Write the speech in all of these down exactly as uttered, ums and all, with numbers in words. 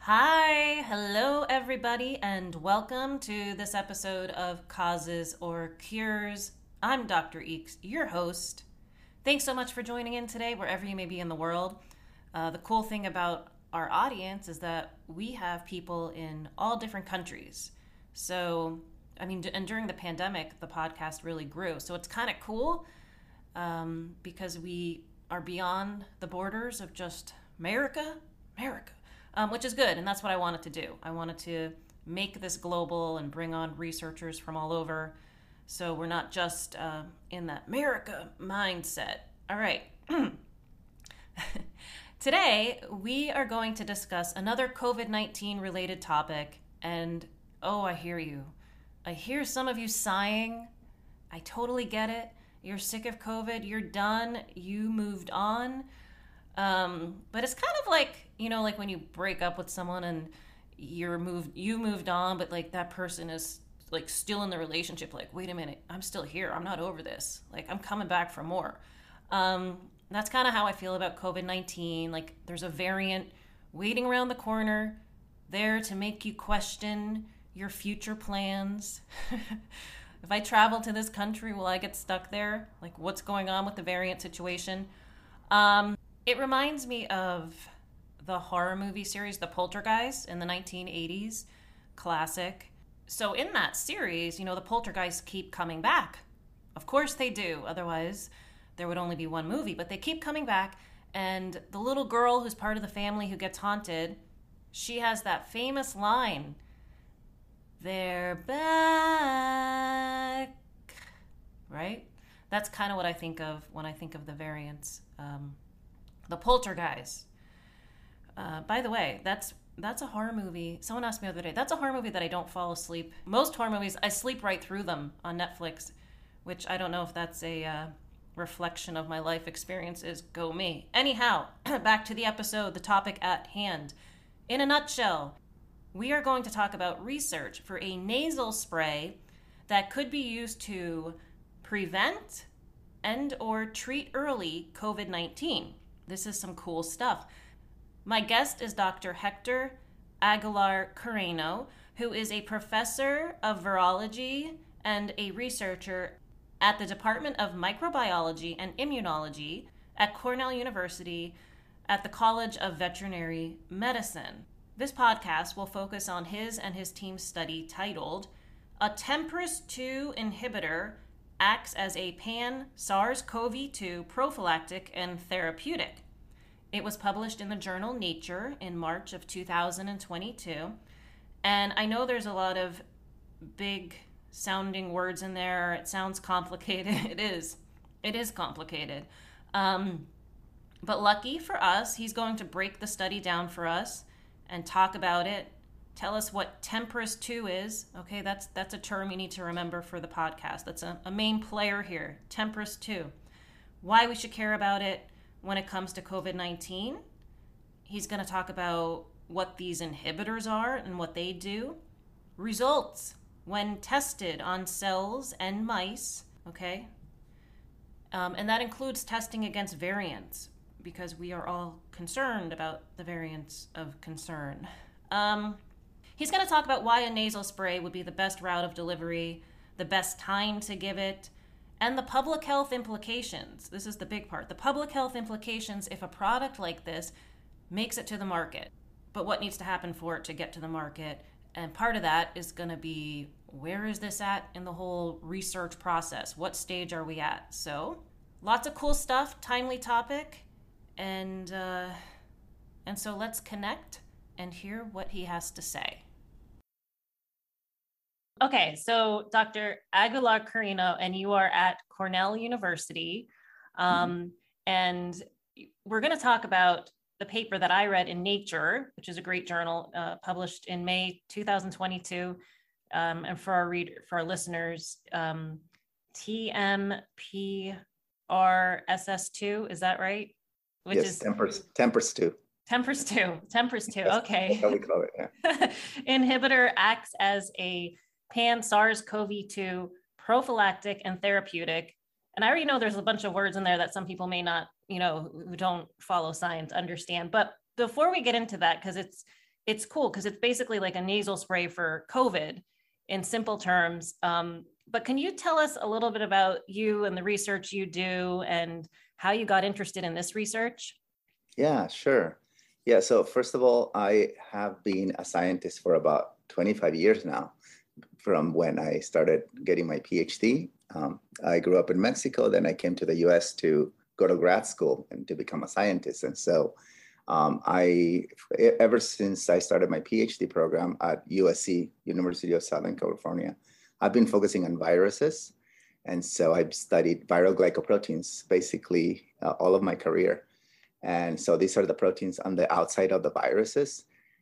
Hi, hello everybody, and welcome to this episode of Causes or Cures. I'm Doctor Eeks, your host. Thanks so much for joining in today, wherever you may be in the world. Uh, the cool thing about our audience is that we have people in all different countries. So, I mean, and during the pandemic, the podcast really grew. So it's kind of cool um, because we are beyond the borders of just America, America. Um, which is good, and that's what I wanted to do. I wanted to make this global and bring on researchers from all over, so we're not just uh, in that America mindset. All right. Today, we are going to discuss another covid nineteen related topic, and oh, I hear you. I hear some of you sighing. I totally get it. You're sick of COVID. You're done. You moved on. Um, but it's kind of like, you know, like when you break up with someone and you're moved, you moved on, but like that person is like still in the relationship. Like, wait a minute, I'm still here. I'm not over this. Like, I'm coming back for more. Um, that's kind of how I feel about covid nineteen. Like, there's a variant waiting around the corner there to make you question your future plans. If I travel to this country, will I get stuck there? Like, what's going on with the variant situation? Um, It reminds me of the horror movie series, The Poltergeist, in the nineteen eighties, classic. So in that series, you know, the poltergeists keep coming back. Of course they do. Otherwise, there would only be one movie. But they keep coming back. And the little girl who's part of the family who gets haunted, she has that famous line, "They're back." Right? That's kind of what I think of when I think of the variants. Um, The Poltergeist. Uh, by the way, that's that's a horror movie. Someone asked me the other day, that's a horror movie that I don't fall asleep. Most horror movies, I sleep right through them on Netflix, which I don't know if that's a uh, reflection of my life experiences. Go me. Anyhow, back to the episode, the topic at hand. In a nutshell, we are going to talk about research for a nasal spray that could be used to prevent and or treat early covid nineteen. This is some cool stuff. My guest is Doctor Hector Aguilar-Carreno, who is a professor of virology and a researcher at the Department of Microbiology and Immunology at Cornell University at the College of Veterinary Medicine. This podcast will focus on his and his team's study titled "A Tempress two Inhibitor Acts as a pan-SARS-C o V two prophylactic and therapeutic." It was published in the journal Nature in March of two thousand twenty-two. And I know there's a lot of big sounding words in there. It sounds complicated. It is. It is complicated. Um, but lucky for us, he's going to break the study down for us and talk about it. Tell us what Tempress two is. Okay, that's that's a term you need to remember for the podcast. That's a, a main player here, Tempress two. Why we should care about it when it comes to covid nineteen. He's going to talk about what these inhibitors are and what they do. Results when tested on cells and mice, okay? Um, and that includes testing against variants, because we are all concerned about the variants of concern. Um... He's going to talk about why a nasal spray would be the best route of delivery, the best time to give it, and the public health implications. This is the big part. The public health implications if a product like this makes it to the market. But what needs to happen for it to get to the market? And part of that is going to be, where is this at in the whole research process? What stage are we at? So, lots of cool stuff, timely topic, and uh, and so let's connect and hear what he has to say. Okay, so Doctor Aguilar-Carreno, and you are at Cornell University, um, mm-hmm. and we're going to talk about the paper that I read in Nature, which is a great journal, uh, published in May two thousand twenty-two, um, and for our reader, for our listeners, um, T M P R S S two, is that right? Which yes, is Tempress, Tempress two. Tempress two, Tempress two, Yes, okay. That's how we call it, yeah. Inhibitor acts as a pan-SARS-C o V two prophylactic and therapeutic. And I already know there's a bunch of words in there that some people may not, you know, who don't follow science understand. But before we get into that, because it's it's cool because it's basically like a nasal spray for COVID in simple terms. Um, but can you tell us a little bit about you and the research you do and how you got interested in this research? Yeah, sure. Yeah, so first of all, I have been a scientist for about twenty-five years now, from when I started getting my PhD. Um, I grew up in Mexico, then I came to the U S to go to grad school and to become a scientist. And so um, I, ever since I started my PhD program at U S C, University of Southern California, I've been focusing on viruses. And so I've studied viral glycoproteins basically uh, all of my career. And so these are the proteins on the outside of the viruses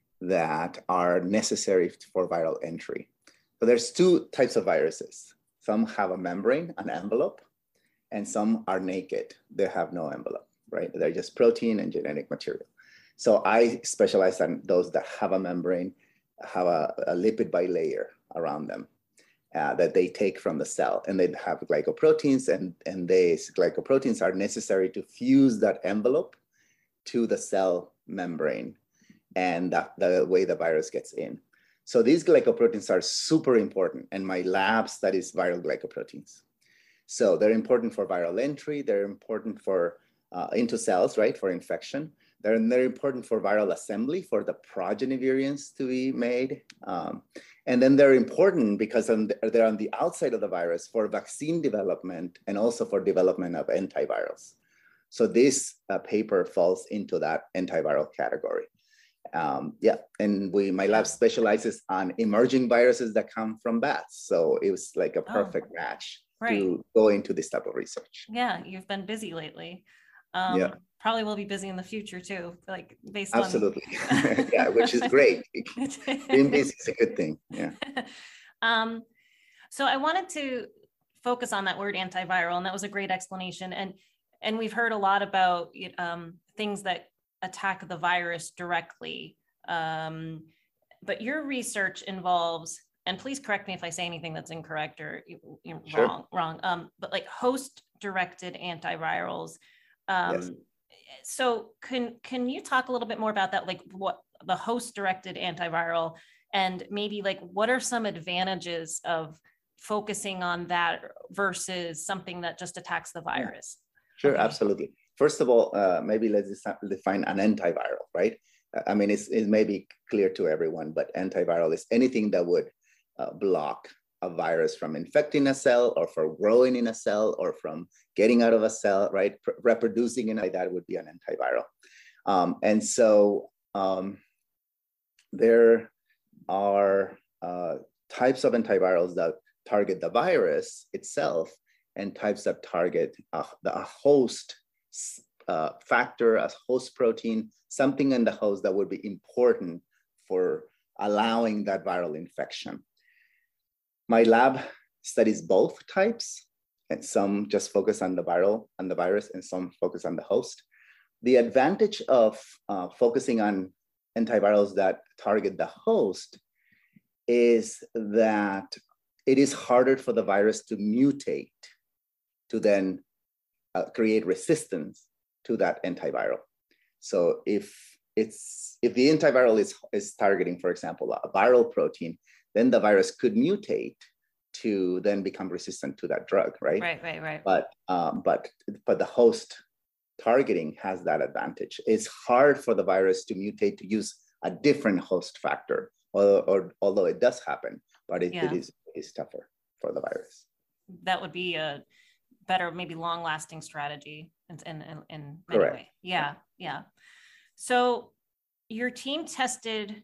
that are necessary for viral entry. So there's two types of viruses. Some have a membrane, an envelope, and some are naked. They have no envelope, right? They're just protein and genetic material. So I specialize on those that have a membrane, have a, a lipid bilayer around them uh, that they take from the cell, and they have glycoproteins, and, and these glycoproteins are necessary to fuse that envelope to the cell membrane and that, the way the virus gets in. So these glycoproteins are super important, and my lab studies viral glycoproteins. So they're important for viral entry, they're important for uh, into cells, right, for infection. They're, they're important for viral assembly, for the progeny variants to be made. Um, and then they're important because they're on the outside of the virus for vaccine development and also for development of antivirals. So this uh, paper falls into that antiviral category. Um, yeah, and we, my lab specializes on emerging viruses that come from bats. So it was like a perfect oh, match right. to go into this type of research. Yeah, you've been busy lately. Um, yeah. Probably will be busy in the future too, like based Absolutely. on. Absolutely. Yeah, which is great. Being busy is a good thing. Yeah. Um, so I wanted to focus on that word antiviral, and that was a great explanation. And and we've heard a lot about um, things that attack the virus directly. Um, but your research involves, and please correct me if I say anything that's incorrect or you're sure. wrong, wrong. Um, but like host-directed antivirals. Um, yes. So can can you talk a little bit more about that? Like what the host-directed antiviral, and maybe like what are some advantages of focusing on that versus something that just attacks the virus? Sure, okay. Absolutely. First of all, uh, maybe let's define an antiviral, right? I mean, it's, it may be clear to everyone, but antiviral is anything that would uh, block a virus from infecting a cell or from growing in a cell or from getting out of a cell, right? P- reproducing in like that would be an antiviral. Um, and so um, there are uh, types of antivirals that target the virus itself and types that target uh, the a host uh, factor, a host protein, something in the host that would be important for allowing that viral infection. My lab studies both types, and some just focus on the viral, on the virus, and some focus on the host. The advantage of uh, focusing on antivirals that target the host is that it is harder for the virus to mutate to then uh, create resistance to that antiviral. So if it's if the antiviral is, is targeting, for example, a viral protein, then the virus could mutate to then become resistant to that drug, right? Right, right, right. But um, but but the host targeting has that advantage. It's hard for the virus to mutate to use a different host factor, or, or although it does happen, but it, yeah. it is it is tougher for the virus. That would be a better, maybe long-lasting strategy in in, in many Correct. ways. Yeah, yeah. So your team tested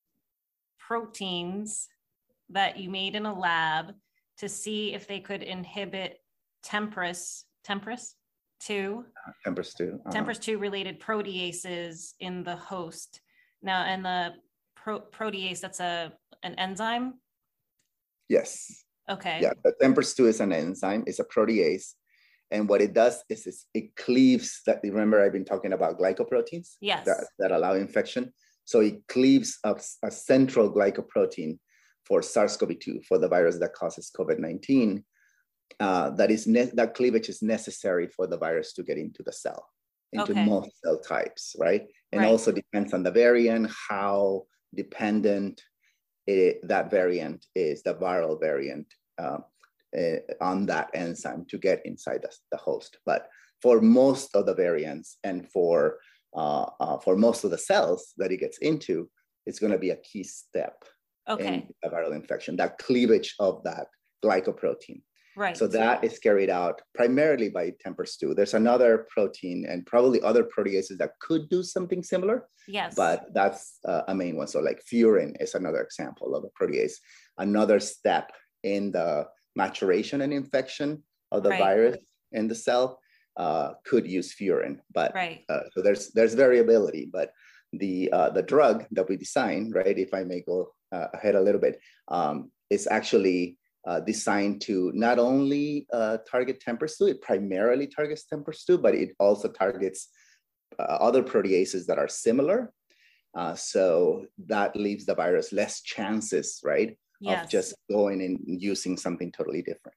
proteins that you made in a lab to see if they could inhibit TMPRSS, TMPRSS two, uh, TMPRSS two, uh-huh. TMPRSS two related proteases in the host. Now, and the pro- protease, that's a an enzyme? Yes. Okay. Yeah, the TMPRSS two is an enzyme, it's a protease. And what it does is, is it cleaves that, remember I've been talking about glycoproteins? Yes. That, that allow infection. So it cleaves a, a central glycoprotein for SARS CoV two, for the virus that causes COVID nineteen. Uh, that is ne- that cleavage is necessary for the virus to get into the cell, into okay. most cell types, right? And right. also depends on the variant, how dependent it, that variant is the viral variant uh, uh, on that enzyme to get inside the, the host. But for most of the variants and for, uh, uh, for most of the cells that it gets into, it's going to be a key step okay. in a viral infection, that cleavage of that glycoprotein. Right. So that is carried out primarily by TMPRSS two. There's another protein and probably other proteases that could do something similar. Yes. But that's uh, a main one. So like furin is another example of a protease. Another step in the maturation and infection of the right. virus in the cell uh, could use furin. But right. uh, so there's there's variability. But the uh, the drug that we design, right, if I may go uh, ahead a little bit, um, is actually Uh, designed to not only uh, target TMPRSS two, it primarily targets TMPRSS two, but it also targets uh, other proteases that are similar. Uh, so that leaves the virus less chances, right, yes. of just going and using something totally different.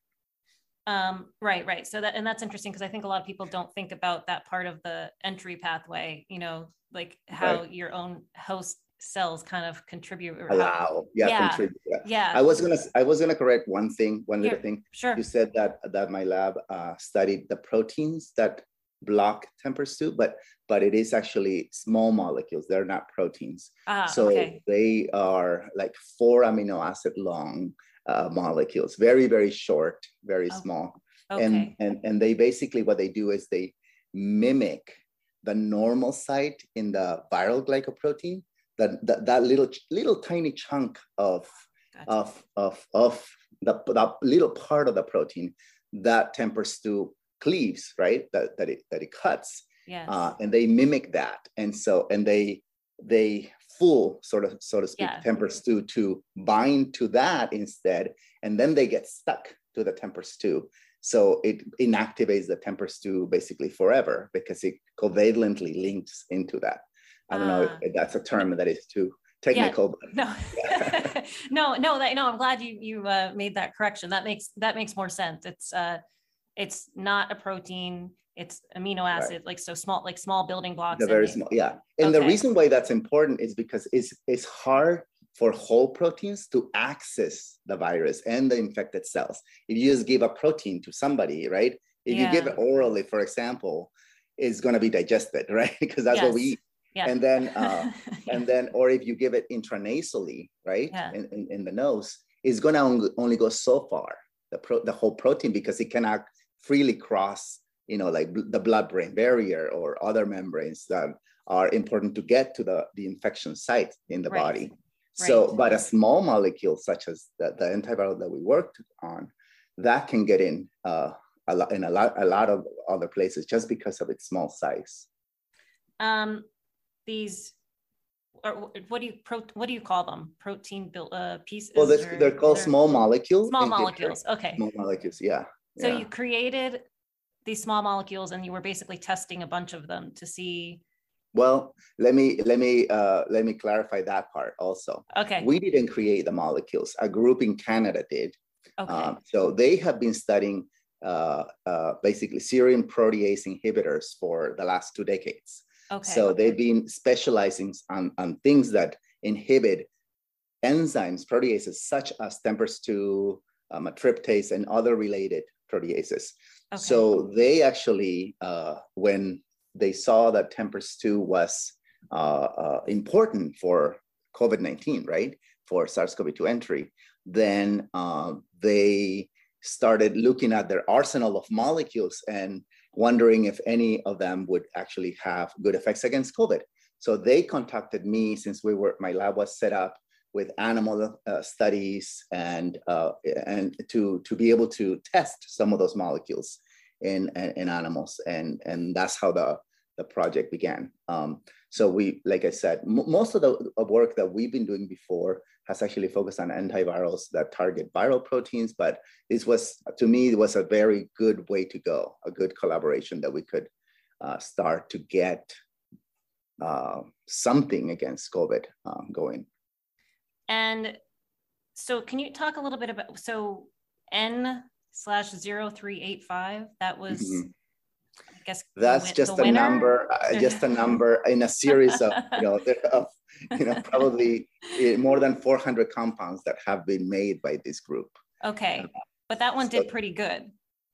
Um, right, right. So that, and that's interesting because I think a lot of people don't think about that part of the entry pathway, you know, like how right. your own host cells kind of contribute or allow how, yeah, yeah contribute yeah. yeah I was gonna I was gonna correct one thing one little yeah, thing sure. You said that that my lab uh, studied the proteins that block TMPRSS two, but but it is actually small molecules. They're not proteins. Ah, so okay. They are like four amino acid long uh, molecules, very very short, very oh. small. Okay. and and and they basically, what they do is they mimic the normal site in the viral glycoprotein. That, that that little little tiny chunk of gotcha. of of of the that little part of the protein that TMPRSS two cleaves, right? That that it that it cuts. Yes. Uh, and they mimic that, and so and they they fool, sort of so to speak, yeah. TMPRSS two to bind to that instead, and then they get stuck to the TMPRSS two. So it inactivates the TMPRSS two basically forever because it covalently links into that. I don't uh, know if that's a term that is too technical. Yeah, no, no, no, that, no, I'm glad you, you uh, made that correction. That makes, that makes more sense. It's, uh, it's not a protein, it's amino acid, right. like so small, like small building blocks. The very small, yeah. And okay. the reason why that's important is because it's, it's hard for whole proteins to access the virus and the infected cells. If you just give a protein to somebody, right? If yeah. you give it orally, for example, it's going to be digested, right? Because that's yes. what we eat. Yeah. And then, uh, yeah. and then, or if you give it intranasally, right, yeah. in, in, in the nose, it's going to only go so far, the pro, the whole protein, because it cannot freely cross, you know, like the blood-brain barrier or other membranes that are important to get to the, the infection site in the right. body. So, right. but a small molecule such as the, the antiviral that we worked on, that can get in uh, a lot in a lot a lot of other places just because of its small size. Um. These, or what do you pro, what do you call them? Protein build uh, pieces? Well, they're, they're called they're small molecules. Small molecules. Okay. Small molecules. Yeah. So yeah. you created these small molecules, and you were basically testing a bunch of them to see. Well, let me let me uh, let me clarify that part also. Okay. We didn't create the molecules. A group in Canada did. Okay. Um, so they have been studying uh, uh, basically serine protease inhibitors for the last two decades. Okay. So they've been specializing on, on things that inhibit enzymes, proteases, such as TMPRSS two, um, tryptase, and other related proteases. Okay. So they actually, uh, when they saw that TMPRSS two was uh, uh, important for COVID nineteen, right, for SARS CoV two entry, then uh, they started looking at their arsenal of molecules and wondering if any of them would actually have good effects against COVID. So they contacted me, since we were, my lab was set up with animal uh, studies and uh, and to to be able to test some of those molecules in in animals, and and that's how the the project began. Um, so we, like I said, m- most of the work that we've been doing before has actually focused on antivirals that target viral proteins, but this was, to me, it was a very good way to go, a good collaboration that we could uh, start to get uh, something against COVID uh, going. And so can you talk a little bit about, so N slash zero three eight five, that was, mm-hmm. I guess that's the, just the a number, uh, just a number in a series of, you know, of, you know, probably it, more than four hundred compounds that have been made by this group. Okay, Uh, but that one so, did pretty good.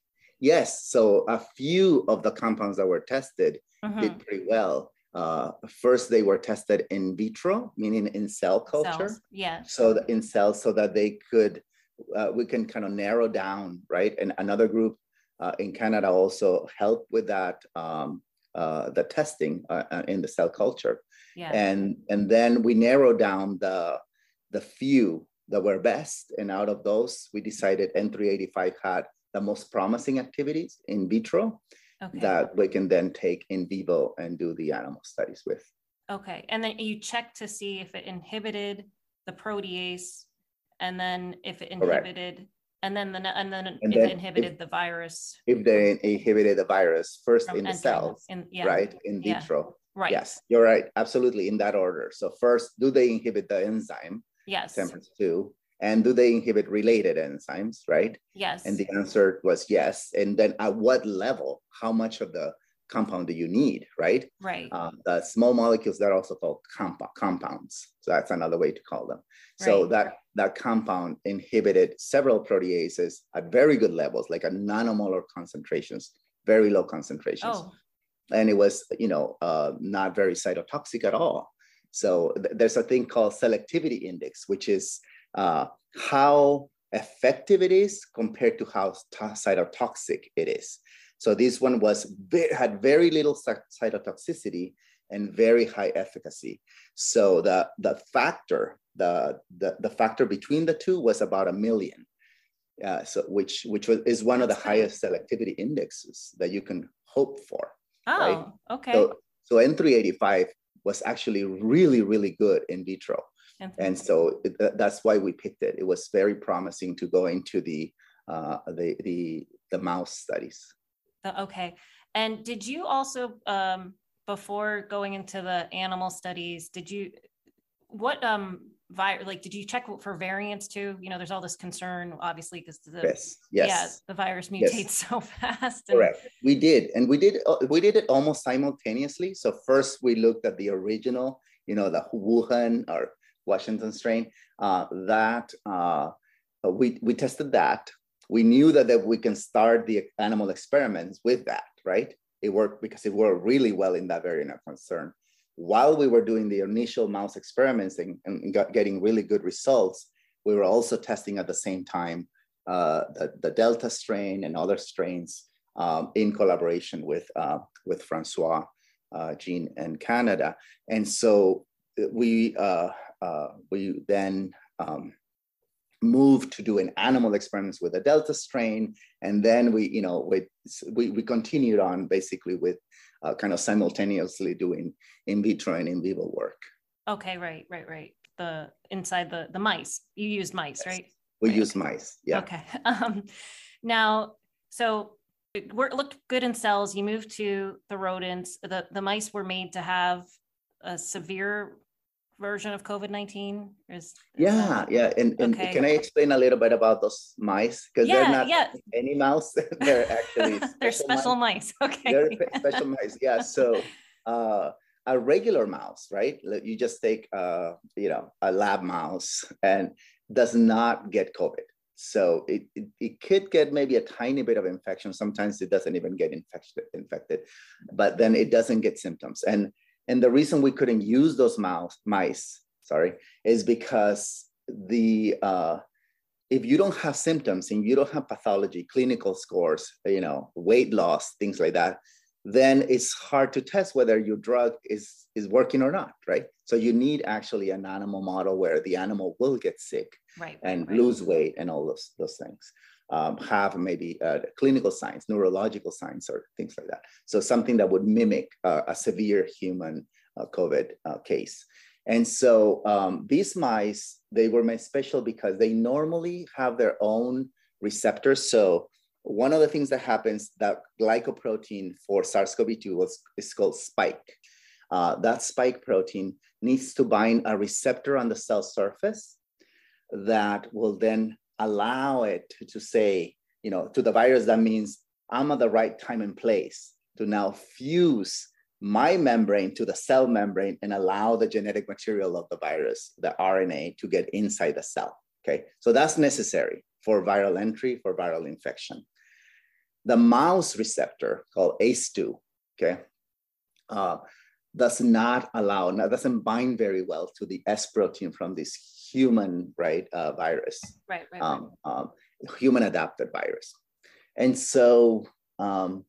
Yes, so a few of the compounds that were tested Mm-hmm. did pretty well. Uh, first, they were tested in vitro, meaning in cell culture. Cells, yeah. So that in cells, so that they could, uh, we can kind of narrow down, right? And another group uh, in Canada also helped with that, um, uh, the testing uh, in the cell culture. Yeah. And and then we narrowed down the the few that were best, and out of those, we decided N three eighty-five had the most promising activities in vitro. Okay. That we can then take in vivo and do the animal studies with. Okay, and then you check to see if it inhibited the protease, and then if it inhibited, Correct. and then the and then and if then it inhibited if, the virus. If they inhibited the virus first in the cells, in, yeah. right, in vitro. Yeah. Right. Yes, you're right. Absolutely, in that order. So first, do they inhibit the enzyme? Yes. Temperance two. And do they inhibit related enzymes, right? Yes. And the answer was yes. And then at what level, how much of the compound do you need, right? Right. Uh, the small molecules, they're also called comp compounds. So that's another way to call them. So right. that, that compound inhibited several proteases at very good levels, like a nanomolar concentrations, very low concentrations. Oh. And it was, you know, uh, not very cytotoxic at all. So th there's a thing called selectivity index, which is uh, how effective it is compared to how cytotoxic it is. So this one was had very little cytotoxicity and very high efficacy. So the the factor the the, the factor between the two was about a million. Uh, so which which was is one That's of the nice. highest selectivity indexes that you can hope for. Oh, right? okay. So, so N three eighty-five was actually really really good in vitro. And so it, that's why we picked it. It was very promising to go into the uh, the, the the mouse studies. Okay. And did you also, um, before going into the animal studies, did you, what um, vi- like, did you check for variants too? You know, there's all this concern, obviously, because the yes, yes. yeah, the virus mutates yes. so fast. And... Correct. We did, and we did we did it almost simultaneously. So first we looked at the original, you know, the Wuhan or Washington strain, uh, that uh, we, we tested that. We knew that, that we can start the animal experiments with that, right? It worked because it worked really well in that variant of concern. While we were doing the initial mouse experiments and, and got, getting really good results, we were also testing at the same time uh, the, the Delta strain and other strains um, in collaboration with, uh, with Francois uh, Jean in Canada. And so we, uh, uh, we then um, moved to doing animal experiments with the Delta strain. And then we, you know, we, we, we continued on basically with uh, kind of simultaneously doing in vitro and in vivo work. Okay, right, right, right. The inside the, the mice, you used mice, yes. right? We right, used okay. mice, yeah. Okay. Um, now, so it worked, looked good in cells. You moved to the rodents. The, the mice were made to have a severe version of COVID nineteen? Is, is yeah, that... yeah. And, and okay. can I explain a little bit about those mice? Because yeah, they're not yeah. any mouse. They're actually special they're special mice. mice. Okay. They're special mice. Yeah. So uh, a regular mouse, right? You just take, uh, you know, a lab mouse and does not get COVID. So it, it, it could get maybe a tiny bit of infection. Sometimes it doesn't even get infected, infected, but then it doesn't get symptoms. And And the reason we couldn't use those mouse, mice, sorry, is because the uh, if you don't have symptoms and you don't have pathology, clinical scores, you know, weight loss, things like that, then it's hard to test whether your drug is, is working or not, right? So you need actually an animal model where the animal will get sick right, and right. lose weight and all those, those things. Um, have maybe uh, clinical signs, neurological signs, or things like that. So something that would mimic uh, a severe human uh, COVID uh, case. And so um, these mice, they were made special because they normally have their own receptors. So one of the things that happens, that glycoprotein for SARS CoV two was, is called spike. Uh, that spike protein needs to bind a receptor on the cell surface that will then allow it to, to say, you know, to the virus, that means I'm at the right time and place to now fuse my membrane to the cell membrane and allow the genetic material of the virus, the R N A, to get inside the cell. Okay, so that's necessary for viral entry, for viral infection. The mouse receptor called A C E two, okay, uh, does not allow, doesn't bind very well to the S protein from this human, right, uh, virus, right, right, um, right. Um, human adapted virus. And so um,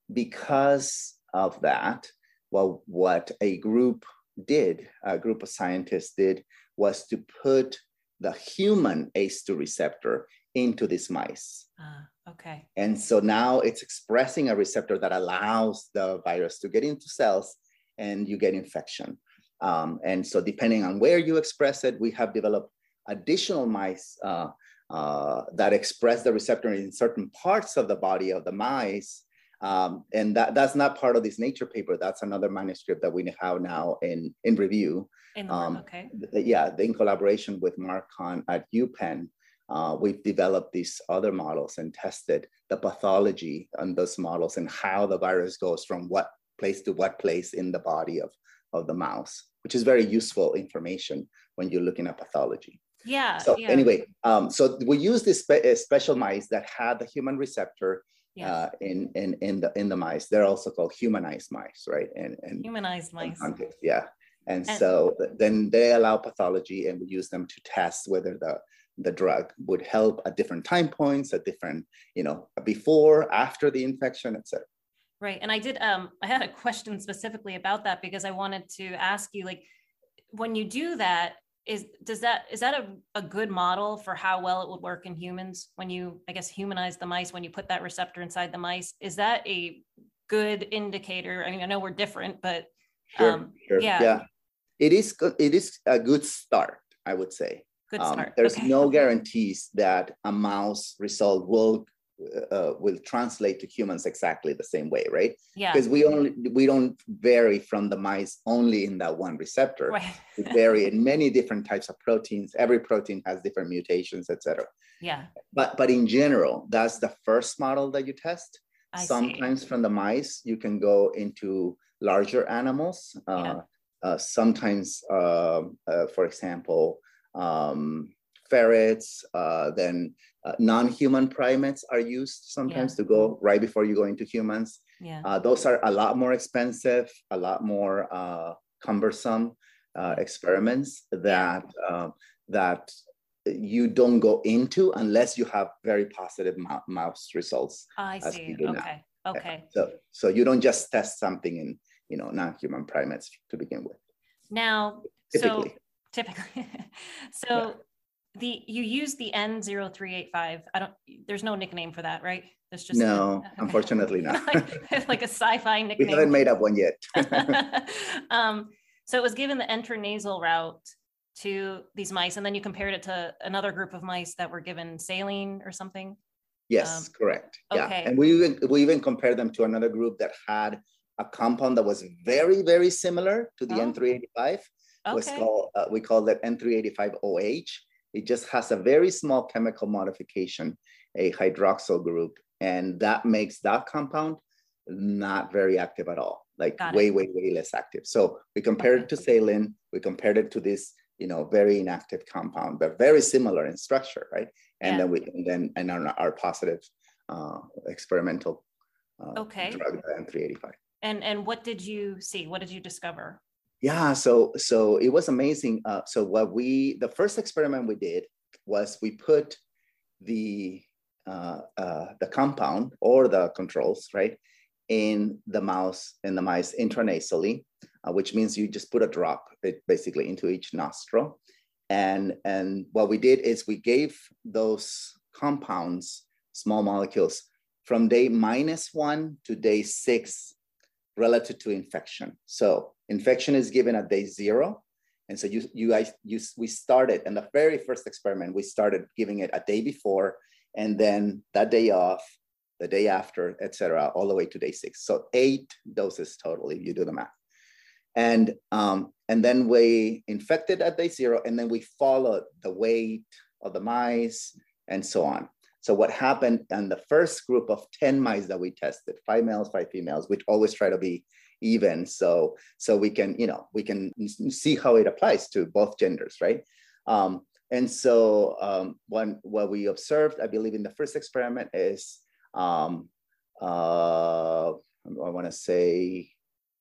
because of that, well, what a group did, a group of scientists did, was to put the human A C E two receptor into these mice. Uh, okay. And so now it's expressing a receptor that allows the virus to get into cells and you get infection. Um, and so depending on where you express it, we have developed additional mice uh, uh, that express the receptor in certain parts of the body of the mice. Um, and that, that's not part of this Nature paper. That's another manuscript that we have now in, in review. In the, um, okay. th- yeah, in collaboration with Mark Kahn at UPenn, uh, we've developed these other models and tested the pathology on those models and how the virus goes from what place to what place in the body of, of the mouse, which is very useful information when you're looking at pathology. Yeah. So yeah. anyway, um, so we use this spe- uh, special mice that had the human receptor yes. uh, in, in, in, the, in the mice. They're also called humanized mice, right? And, and humanized mice. Context, yeah. And, and so then they allow pathology and we use them to test whether the, the drug would help at different time points, at different, you know, before, after the infection, et cetera. Right. And I did, um, I had a question specifically about that because I wanted to ask you, like, when you do that, is, does that, is that a, a good model for how well it would work in humans when you, I guess, humanize the mice, when you put that receptor inside the mice? Is that a good indicator? I mean, I know we're different, but sure, um, sure. yeah. yeah. It is, it is a good start, I would say. Good um, start. There's okay. no guarantees that a mouse result will Uh, will translate to humans exactly the same way, right? Yeah. Because we only we don't vary from the mice only in that one receptor. Right. We vary in many different types of proteins. Every protein has different mutations, et cetera. Yeah. But but in general, that's the first model that you test. I Sometimes see. from the mice, you can go into larger animals. Uh, yeah. uh, sometimes, uh, uh, for example, um, ferrets, uh, then uh, non-human primates are used sometimes yeah. to go right before you go into humans. Yeah. Uh, those are a lot more expensive, a lot more uh, cumbersome uh, experiments that yeah. uh, that you don't go into unless you have very positive m- mouse results. I see. Okay. Now. Okay. So so you don't just test something in you know non-human primates to begin with. Now, typically. so typically, so. Yeah. The you use the N zero three eight five. I don't. There's no nickname for that, right? There's just no, the, okay. Unfortunately not. like, like a sci-fi nickname. We haven't made up one yet. um, so it was given the intranasal route to these mice, and then you compared it to another group of mice that were given saline or something. Yes, um, correct. Yeah, okay. And we even we even compared them to another group that had a compound that was very very similar to the oh. N three eighty-five. Okay. Was called uh, we call that N three eighty-five O H. It just has a very small chemical modification, a hydroxyl group, and that makes that compound not very active at all, like way, way, way less active. So we compared okay. it to saline, we compared it to this, you know, very inactive compound, but very similar in structure, right? And yeah. then we, and then, and our, our positive uh, experimental uh, okay. drug, N three eighty-five. And and what did you see? What did you discover? Yeah, so so it was amazing. Uh, so what we, the first experiment we did was we put the uh, uh, the compound or the controls, right, in the mouse, in the mice intranasally, uh, which means you just put a drop, it basically into each nostril. And, and what we did is we gave those compounds, small molecules, from day minus one to day six relative to infection. So infection is given at day zero. And so you, you, I, you, we started, in the very first experiment, we started giving it a day before, and then that day off, the day after, et cetera, all the way to day six. So eight doses total, if you do the math. And, um, and then we infected at day zero, and then we followed the weight of the mice and so on. So what happened in the first group of ten mice that we tested, five males, five females, which always try to be even. So, so we can, you know, we can see how it applies to both genders, right? Um, and so um, one, what we observed, I believe in the first experiment is, um, uh, I want to say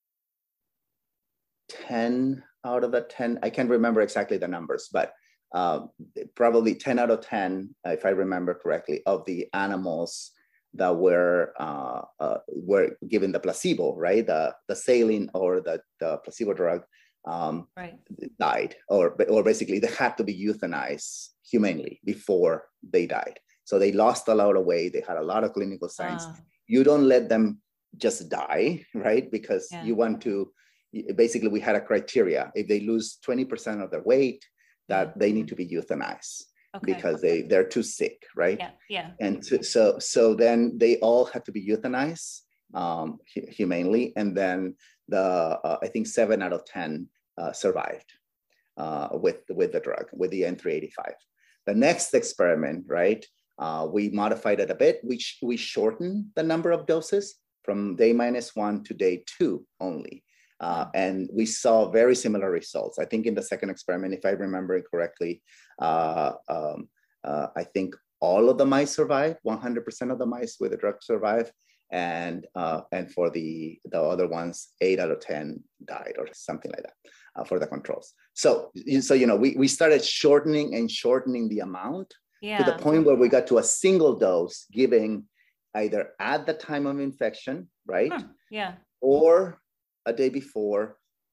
ten out of the ten, I can't remember exactly the numbers, but uh, probably ten out of ten, if I remember correctly, of the animals that were uh, uh, were given the placebo, right? The, the saline or the, the placebo drug um, right. died, or, or basically they had to be euthanized humanely before they died. So they lost a lot of weight. They had a lot of clinical signs. Uh. You don't let them just die, right? Because yeah. you want to, basically we had a criteria. If they lose twenty percent of their weight, that yeah. they need to be euthanized. Okay. Because they, they're too sick, right? Yeah, yeah. And to, so so then they all had to be euthanized um, humanely. And then the, uh, I think seven out of ten uh, survived uh, with, with the drug, with the N three eighty-five. The next experiment, right? Uh, we modified it a bit. We, sh we shortened the number of doses from day minus one to day two only. Uh, and we saw very similar results. I think in the second experiment, if I remember it correctly, uh, um, uh, I think all of the mice survived, one hundred percent of the mice with the drug survived. And, uh, and for the, the other ones, eight out of ten died or something like that uh, for the controls. So, so you know, we, we started shortening and shortening the amount yeah. to the point where we got to a single dose giving either at the time of infection, right? Huh. Yeah. Or a day before,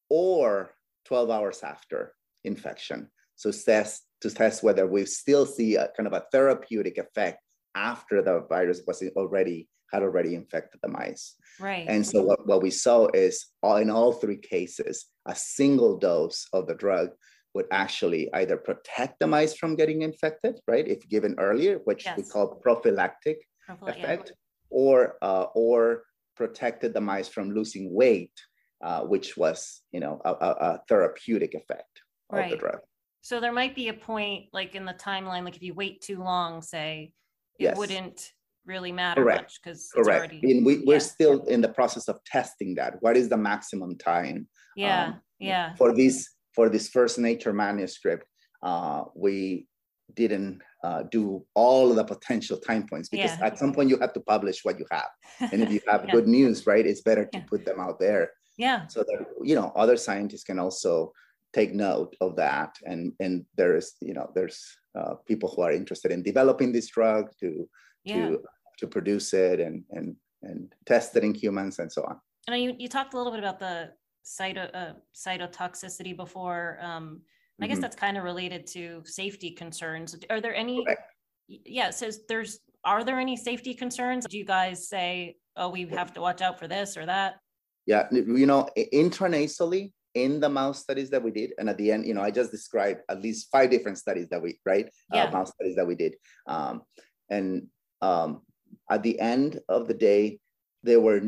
or twelve hours after infection. So test, to test whether we still see a kind of a therapeutic effect after the virus was already, had already infected the mice. Right. And so what, what we saw is all, in all three cases, a single dose of the drug would actually either protect the mice from getting infected, right? If given earlier, which yes. we call prophylactic Prophyl effect, yeah. or, uh, or protected the mice from losing weight, Uh, which was, you know, a, a therapeutic effect of right. the drug. So there might be a point, like in the timeline, like if you wait too long, say, it yes. wouldn't really matter Correct. much because it's already. And we, we're yeah. still in the process of testing that. What is the maximum time? Yeah, um, yeah. For this, for this first Nature manuscript, uh, we didn't uh, do all of the potential time points because yeah. at some point you have to publish what you have. And if you have yeah. good news, right, it's better to yeah. put them out there. Yeah. So that, you know, other scientists can also take note of that. And, and there's, you know, there's uh, people who are interested in developing this drug to, yeah. to, to produce it and, and, and test it in humans and so on. And you, you talked a little bit about the cyto, uh, cytotoxicity before. Um, I mm-hmm. guess that's kind of related to safety concerns. Are there any, Correct. yeah, so there's, are there any safety concerns? Do you guys say, oh, we have to watch out for this or that? Yeah, you know, intranasally in the mouse studies that we did, and at the end, you know, I just described at least five different studies that we, right? Yeah. Uh, mouse studies that we did. Um, and um, at the end of the day, there were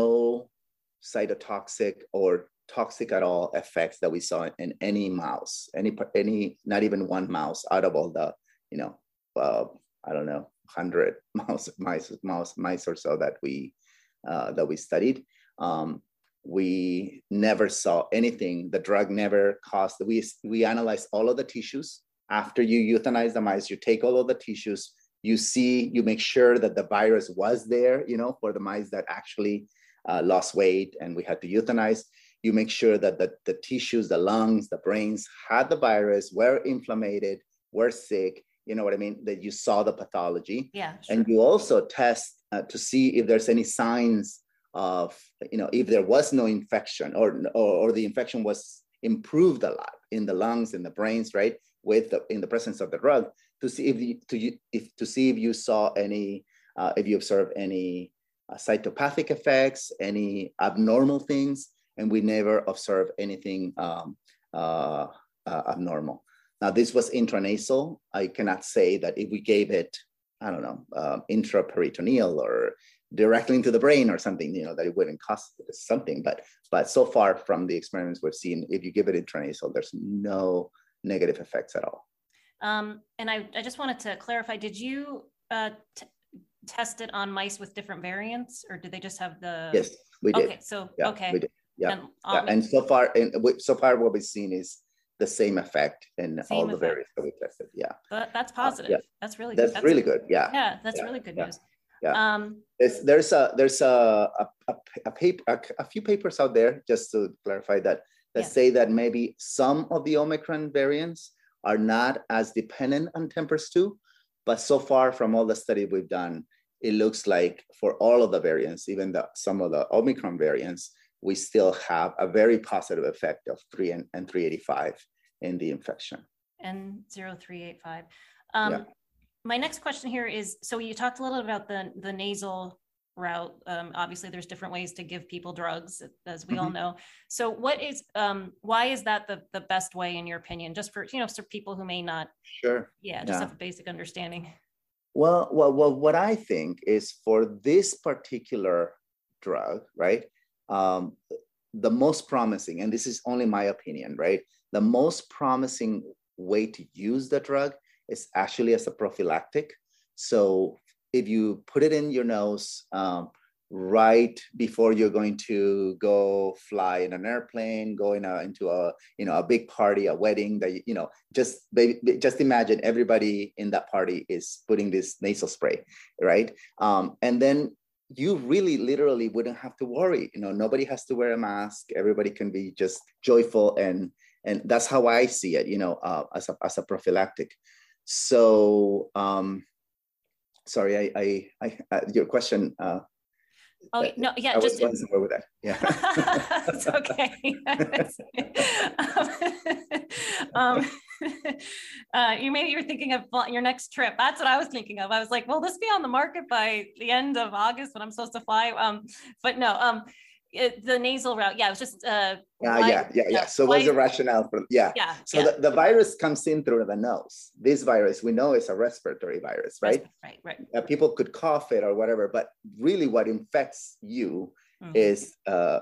no cytotoxic or toxic at all effects that we saw in any mouse, any, any, not even one mouse out of all the, you know, uh, I don't know, one hundred mouse, mice, mouse, mice or so that we, uh, that we studied. Um, we never saw anything. The drug never caused, we, we analyzed all of the tissues. After you euthanize the mice, you take all of the tissues, you see, you make sure that the virus was there, you know, for the mice that actually uh, lost weight and we had to euthanize. You make sure that the, the tissues, the lungs, the brains had the virus, were inflamed, were sick, you know what I mean? That you saw the pathology. Yeah, sure. And you also test uh, to see if there's any signs of, you know, if there was no infection or, or, or the infection was improved a lot in the lungs, in the brains, right? With the, in the presence of the drug, to see if you, to, if, to see if you saw any, uh, if you observed any uh, cytopathic effects, any abnormal things, and we never observed anything um, uh, uh, abnormal. Now, this was intranasal. I cannot say that if we gave it, I don't know, uh, intraperitoneal or directly into the brain or something, you know, that it wouldn't cost something. But but so far from the experiments we've seen, if you give it intranasal, there's no negative effects at all. Um, and I, I just wanted to clarify, did you uh, t test it on mice with different variants, or did they just have the? Yes, we did. Okay, so, yeah, okay. We did. Yeah. And, yeah. um, and so far, and so far, what we've seen is the same effect in all the effect. variants that we tested. Yeah. But that's positive. Uh, yeah. That's really that's that's, really good. Yeah. Yeah, that's yeah. really good yeah. news. Yeah. Um, there's, there's a there's a a, a, a paper a, a few papers out there, just to clarify that that yeah. say that maybe some of the Omicron variants are not as dependent on TMPRSS two, but so far from all the study we've done, it looks like for all of the variants, even the some of the Omicron variants, we still have a very positive effect of three and, and three eighty-five in the infection. And zero three eight five. Um, yeah. My next question here is, so you talked a little about the, the nasal route. Um, obviously, there's different ways to give people drugs, as we mm-hmm. all know. So what is, um, why is that the, the best way in your opinion? Just for, you know, for people who may not, sure. yeah, just yeah. have a basic understanding. Well, well, well, what I think is for this particular drug, right? Um, the most promising, and this is only my opinion, right? The most promising way to use the drug is actually as a prophylactic. So if you put it in your nose um, right before you're going to go fly in an airplane, go in a, into a, you know, a big party, a wedding, that, you know, just, just imagine everybody in that party is putting this nasal spray, right? Um, and then you really literally wouldn't have to worry. You know, nobody has to wear a mask. Everybody can be just joyful. And, and that's how I see it, you know, uh, as, a, as a prophylactic. So, um, sorry, I, I, I uh, your question. Uh, oh no, yeah, I was just going somewhere with that. Yeah, it's okay. um, uh, you maybe you're thinking of your next trip. That's what I was thinking of. I was like, will this be on the market by the end of August when I'm supposed to fly? Um, but no. Um, It, the nasal route, yeah, it was just uh, yeah, why, yeah, yeah, yeah. So what's the rationale for yeah? Yeah. So yeah. The, the virus comes in through the nose. This virus, we know, is a respiratory virus, right? Right, right. Uh, people could cough it or whatever, but really, what infects you mm-hmm. is uh,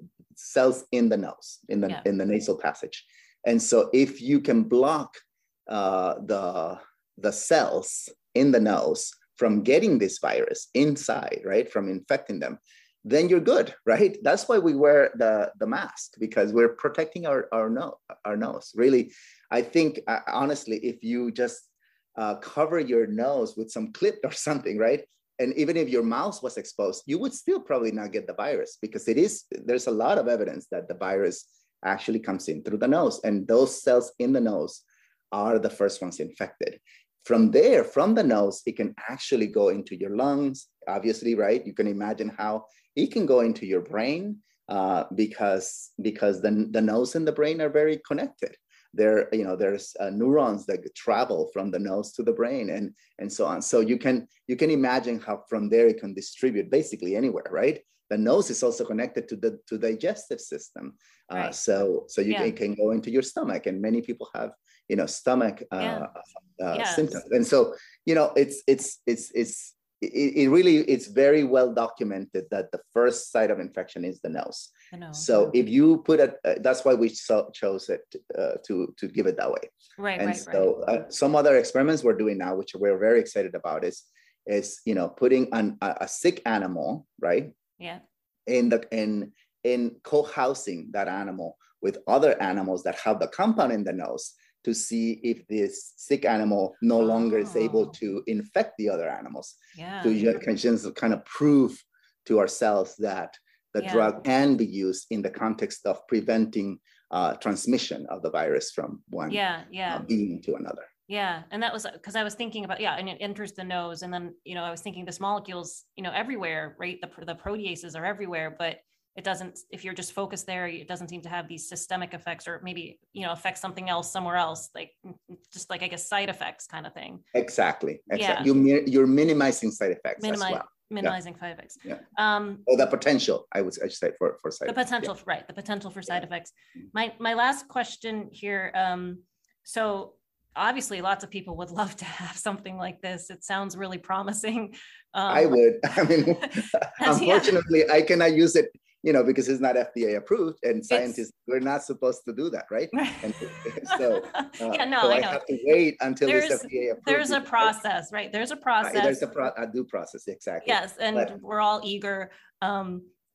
cells in the nose, in the yeah. in the nasal passage. And so, if you can block uh, the the cells in the nose from getting this virus inside, right, from infecting them, then you're good, right? That's why we wear the, the mask, because we're protecting our, our, no, our nose. Really, I think, uh, honestly, if you just uh, cover your nose with some clip or something, right? And even if your mouth was exposed, you would still probably not get the virus, because it is, there's a lot of evidence that the virus actually comes in through the nose, and those cells in the nose are the first ones infected. From there, from the nose, it can actually go into your lungs, obviously, right? You can imagine how it can go into your brain uh, because, because the, the nose and the brain are very connected. There, you know, there's uh, neurons that travel from the nose to the brain, and, and so on. So you can, you can imagine how from there it can distribute basically anywhere, right? The nose is also connected to the to digestive system. Uh, right. So, so you yeah. can, can go into your stomach, and many people have, you know, stomach uh, yeah. Uh, yes. symptoms. And so, you know, it's, it's, it's, it's, It, it really, it's very well documented that the first site of infection is the nose. The nose. So if you put it, uh, that's why we so, chose it uh, to, to give it that way. Right, and right, so right. Uh, some other experiments we're doing now, which we're very excited about, is, is you know, putting an, a, a sick animal, right? Yeah. In the, in, in co-housing that animal with other animals that have the compound in the nose, to see if this sick animal no oh. longer is able to infect the other animals. Yeah. To just kind of prove to ourselves that the yeah. drug can be used in the context of preventing uh, transmission of the virus from one yeah, yeah. Uh, being to another. Yeah, and that was because I was thinking about, yeah, and it enters the nose, and then, you know, I was thinking this molecule's, you know, everywhere, right? The, the proteases are everywhere, but it doesn't, if you're just focused there, it doesn't seem to have these systemic effects, or maybe, you know, affect something else somewhere else, like just like, I guess, side effects kind of thing. Exactly. exactly. Yeah. You, you're minimizing side effects Minimi- as well. Minimizing yeah. side effects. Yeah. Um, or the potential, I would, I should say, for, for side the effects. potential, yeah. right. The potential for side yeah. effects. My, my last question here. Um, so obviously lots of people would love to have something like this. It sounds really promising. Um, I would, I mean, unfortunately, yeah. I cannot use it, you know, because it's not F D A approved, and scientists, it's, we're not supposed to do that, right? And so, uh, yeah, no, so I, I know. have to wait until there's, it's F D A approved. There's a process, right? There's a process. Right, there's a, pro- a due process, exactly. Yes, and but, we're all eager. Um,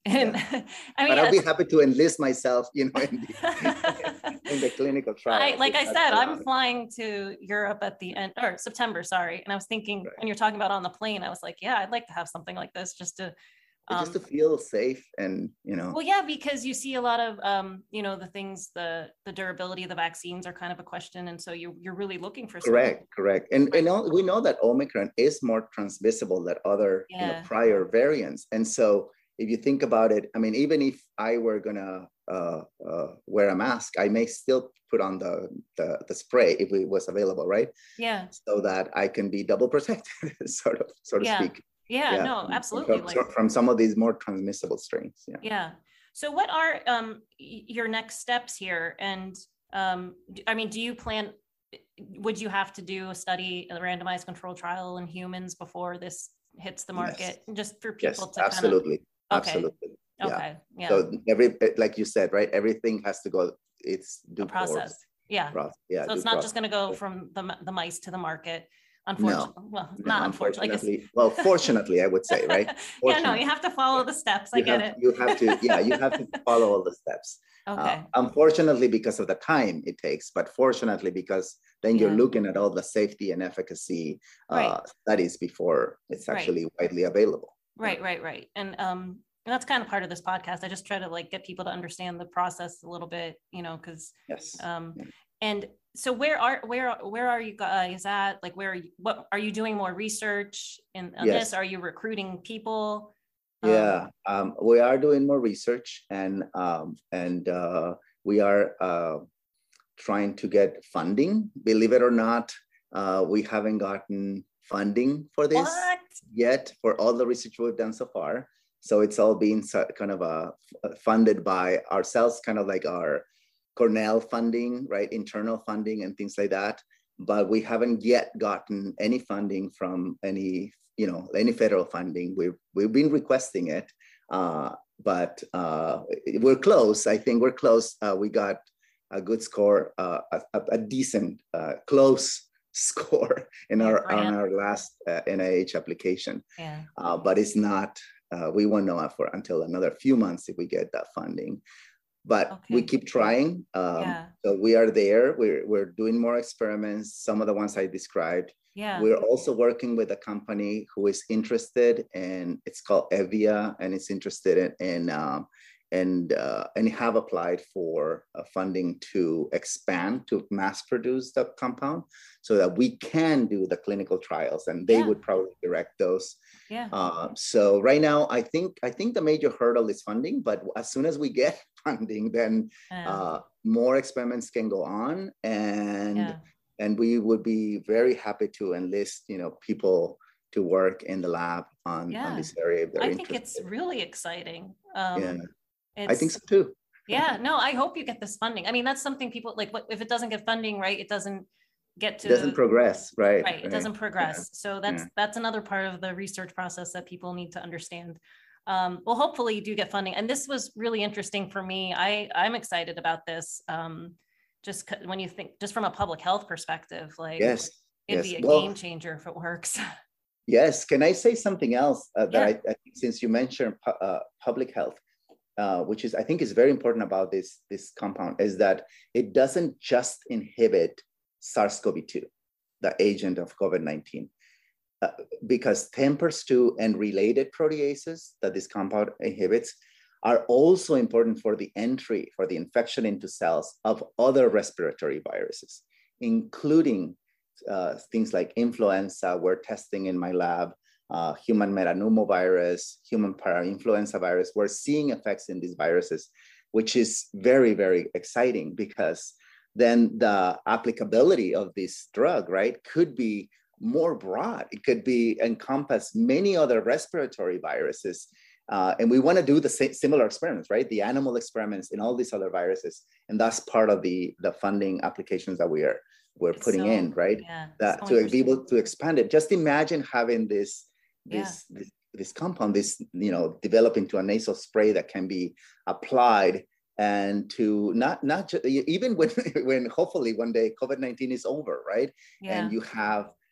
And yeah. I mean, But I'll yeah, be happy to enlist myself, you know, in the, in the clinical trial. I, like I said, I'm flying to Europe at the end, or September, sorry. And I was thinking, right. when you're talking about on the plane, I was like, yeah, I'd like to have something like this just to, um, just to feel safe and, you know. well, yeah, because you see a lot of, um, you know, the things, the the durability of the vaccines are kind of a question. And so you, you're really looking for correct, something. correct. And, and all, we know that Omicron is more transmissible than other, Yeah. you know, prior variants. And so if you think about it, I mean, even if I were gonna uh, uh, wear a mask, I may still put on the, the, the spray if it was available, right? Yeah. So that I can be double protected, sort of, so to Yeah. speak. Yeah, Yeah, no, absolutely. From, Like, from some of these more transmissible strains. Yeah. yeah. So what are um, your next steps here? And um, I mean, do you plan, would you have to do a study, a randomized control trial in humans before this hits the market? Yes. Just for people Yes, to absolutely. kind of, okay. Absolutely. Yeah. Okay. Yeah. So every, like you said, right, everything has to go, it's due a process. course. Yeah. Process. Yeah. So it's not process. just going to go from the, the mice to the market. Unfortunately, no, well, no, not unfortunately. unfortunately. Well, fortunately, I would say, right? Yeah, no, you have to follow the steps. I you get have, it. You have to, yeah, you have to follow all the steps. Okay. Uh, unfortunately, because of the time it takes, but fortunately, because then you're yeah. looking at all the safety and efficacy uh, right. studies before it's actually right. widely available. Right, right, right. And um, and that's kind of part of this podcast. I just try to like get people to understand the process a little bit, you know, because yes. Um, yeah. And so where are where where are you guys at? Like, where are you, what are you doing more research in on yes. this? Are you recruiting people? Yeah, um, we are doing more research, and um, and uh, we are uh, trying to get funding. Believe it or not, uh, we haven't gotten funding for this what? yet for all the research we've done so far. So it's all being kind of uh, funded by ourselves, kind of like our Cornell funding, right? Internal funding and things like that. But we haven't yet gotten any funding from any, you know, any federal funding. We've, we've been requesting it, uh, but uh, we're close. I think we're close. Uh, we got a good score, uh, a, a decent, uh, close score in yeah, our grant. on our last uh, N I H application. Yeah. Uh, but it's not, uh, we won't know for until another few months if we get that funding. But okay. we keep trying. Um, yeah. So we are there. We're, we're doing more experiments, some of the ones I described. Yeah. We're also working with a company who is interested in, it's called Evia, and it's interested in, in um, and uh, and have applied for uh, funding to expand, to mass produce the compound so that we can do the clinical trials, and they yeah. would probably direct those. Yeah. Uh, so right now, I think I think the major hurdle is funding, but as soon as we get funding, then yeah. uh, more experiments can go on, and yeah. and we would be very happy to enlist, you know, people to work in the lab on, yeah. on this area. I think it's really exciting. Um, yeah. It's, I think so too. Yeah, no, I hope you get this funding. I mean, that's something people like, what if it doesn't get funding, right? It doesn't get to, it doesn't progress, right? Right, it right. doesn't progress. Yeah. So that's, yeah. that's another part of the research process that people need to understand. Um, well, hopefully you do get funding. And this was really interesting for me. I, I'm excited about this. Um, just when you think, just from a public health perspective, like yes. it'd yes. be a well, game changer if it works. Yes, can I say something else uh, that yeah. I, I think since you mentioned pu- uh, public health, Uh, which is, I think is very important about this, this compound, is that it doesn't just inhibit SARS CoV two, the agent of COVID nineteen, uh, because TMPRSS two and related proteases that this compound inhibits are also important for the entry, for the infection into cells of other respiratory viruses, including uh, things like influenza. We're testing in my lab, Uh, human metapneumovirus, human parainfluenza virus. We're seeing effects in these viruses, which is very, very exciting, because then the applicability of this drug, right, could be more broad. It could be encompass many other respiratory viruses. Uh, and we want to do the same, similar experiments, right? The animal experiments in all these other viruses. And that's part of the, the funding applications that we are we're it's putting so, in, right? Yeah, that so to be able to expand it. Just imagine having this This, yeah. this this compound, this, you know, develop into a nasal spray that can be applied, and to not not just, even when when hopefully one day COVID nineteen is over, right? Yeah. And you have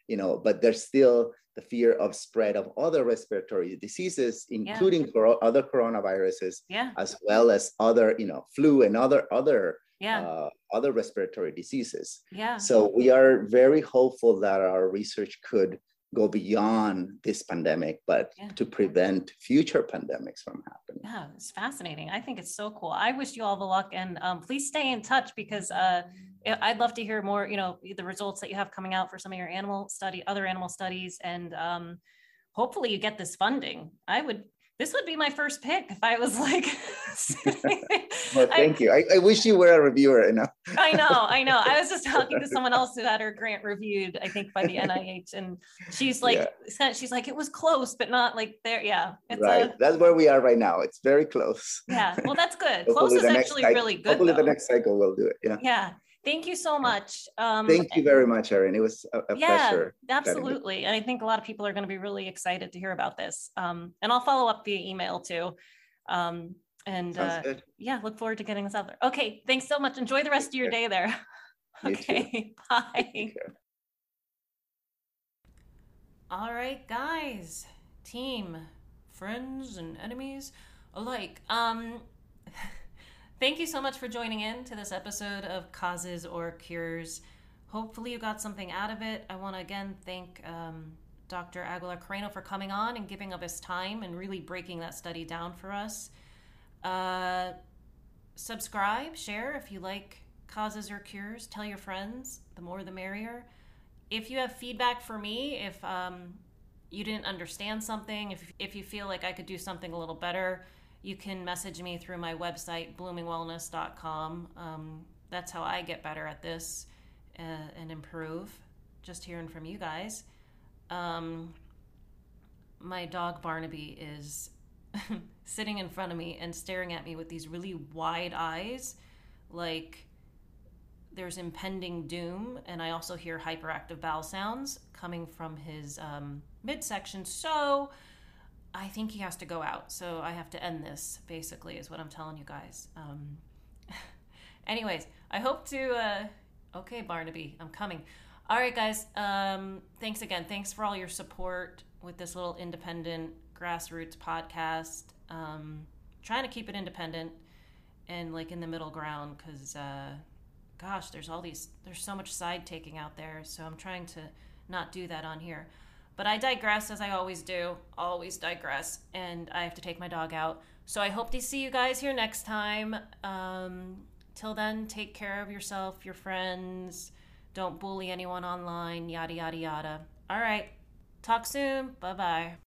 you know, but there's still the fear of spread of other respiratory diseases, including yeah. cor- other coronaviruses, yeah. as well as other, you know, flu and other other yeah. uh, other respiratory diseases. Yeah. So we are very hopeful that our research could go beyond this pandemic, but yeah. to prevent future pandemics from happening. Yeah, it's fascinating. I think it's so cool. I wish you all the luck, and um, please stay in touch, because uh, I'd love to hear more, you know, the results that you have coming out for some of your animal study, other animal studies, and um, hopefully you get this funding. I would, this would be my first pick if I was like, well, thank I, you. I, I wish you were a reviewer. You know? I know, I know. I was just talking to someone else who had her grant reviewed, I think by the N I H, and she's like, yeah. she's like, it was close, but not like there. Yeah. It's right. A, that's where we are right now. It's very close. Yeah. Well, that's good. Close is actually cycle, really good. Hopefully though. the next cycle will do it. Yeah. Yeah. Thank you so much. Um, Thank you very much, Erin. It was a, a yeah, pleasure. Absolutely. And I think a lot of people are going to be really excited to hear about this. Um, and I'll follow up via email too. Um, and uh, yeah, look forward to getting this out there. Okay. Thanks so much. Enjoy the rest of your day there. Okay. Bye. All right, guys, team, friends and enemies alike. Um, Thank you so much for joining in to this episode of Causes or Cures. Hopefully you got something out of it. I want to again thank um, Doctor Aguilar-Carreno for coming on and giving up his time and really breaking that study down for us. Uh, subscribe, share if you like Causes or Cures. Tell your friends. The more the merrier. If you have feedback for me, if um, you didn't understand something, if if you feel like I could do something a little better, you can message me through my website, blooming wellness dot com. Um, that's how I get better at this uh, and improve, just hearing from you guys. Um, my dog Barnaby is sitting in front of me and staring at me with these really wide eyes, like there's impending doom. And I also hear hyperactive bowel sounds coming from his um, midsection. So I think he has to go out. So I have to end this, basically, is what I'm telling you guys. Um, anyways, I hope to... Uh, okay, Barnaby, I'm coming. All right, guys. Um, thanks again. Thanks for all your support with this little independent grassroots podcast. Um, trying to keep it independent and like in the middle ground because, uh, gosh, there's all these... There's so much side taking out there. So I'm trying to not do that on here. But I digress, as I always do. Always digress. And I have to take my dog out. So I hope to see you guys here next time. Um, till then, take care of yourself, your friends. Don't bully anyone online, yada, yada, yada. All right. Talk soon. Bye-bye.